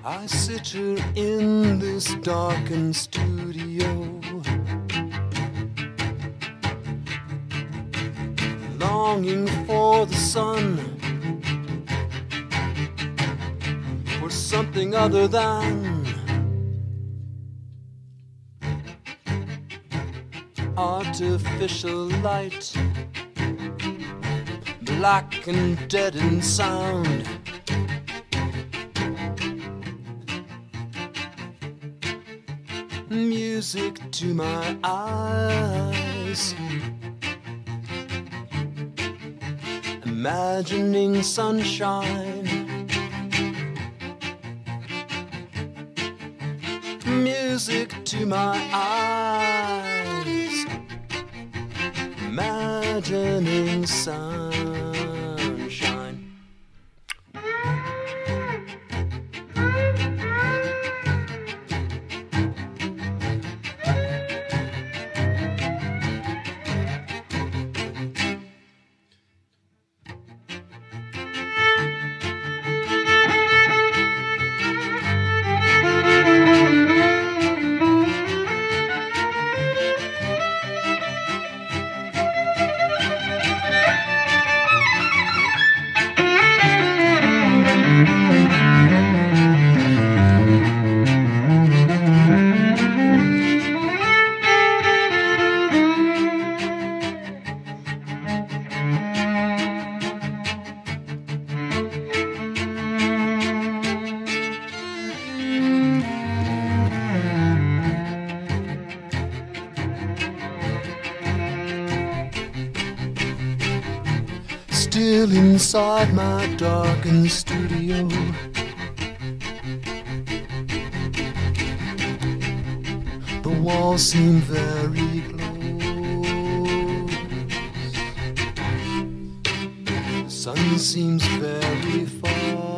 I sit here in this darkened studio, longing for the sun, for something other than artificial light, black and dead in sound. Music to my eyes, imagining sunshine. Music to my eyes, imagining sunshine. Still inside my darkened studio, the walls seem very close, the sun seems very far.